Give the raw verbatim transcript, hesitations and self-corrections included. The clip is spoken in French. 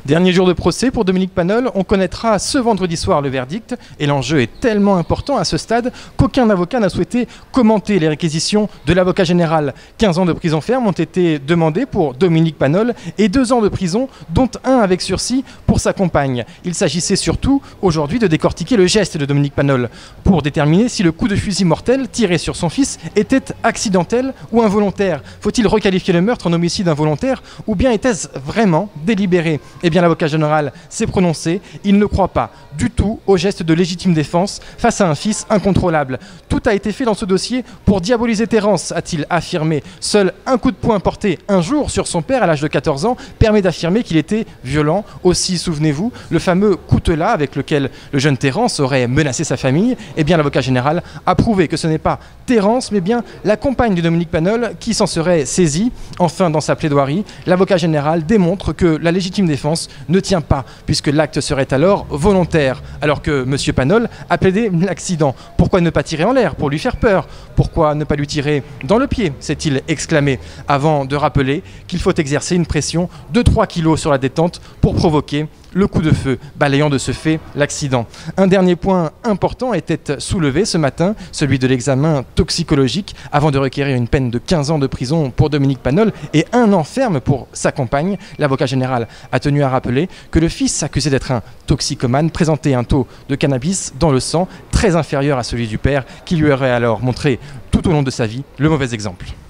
Dernier jour de procès pour Dominique Panol, on connaîtra ce vendredi soir le verdict et l'enjeu est tellement important à ce stade qu'aucun avocat n'a souhaité commenter les réquisitions de l'avocat général. quinze ans de prison ferme ont été demandés pour Dominique Panol et deux ans de prison, dont un avec sursis pour sa compagne. Il s'agissait surtout aujourd'hui de décortiquer le geste de Dominique Panol pour déterminer si le coup de fusil mortel tiré sur son fils était accidentel ou involontaire. Faut-il requalifier le meurtre en homicide involontaire ou bien était-ce vraiment délibéré? Eh bien l'avocat général s'est prononcé, il ne croit pas du tout au geste de légitime défense face à un fils incontrôlable. Tout a été fait dans ce dossier pour diaboliser Terence, a-t-il affirmé. Seul un coup de poing porté un jour sur son père à l'âge de quatorze ans permet d'affirmer qu'il était violent. Aussi, souvenez-vous, le fameux coutelas avec lequel le jeune Terence aurait menacé sa famille. Eh bien l'avocat général a prouvé que ce n'est pas Terence mais bien la compagne de Dominique Panol qui s'en serait saisie. Enfin, dans sa plaidoirie, l'avocat général démontre que la légitime défense ne tient pas puisque l'acte serait alors volontaire, alors que M. Panol a plaidé l'accident. Pourquoi ne pas tirer en l'air pour lui faire peur? Pourquoi ne pas lui tirer dans le pied, s'est-il exclamé, avant de rappeler qu'il faut exercer une pression de trois kilos sur la détente pour provoquer le coup de feu, balayant de ce fait l'accident. Un dernier point important était soulevé ce matin, celui de l'examen toxicologique, avant de requérir une peine de quinze ans de prison pour Dominique Panol et un an ferme pour sa compagne. L'avocat général a tenu à rappeler que le fils, accusé d'être un toxicomane, présentait un taux de cannabis dans le sang très inférieur à celui du père, qui lui aurait alors montré tout au long de sa vie le mauvais exemple.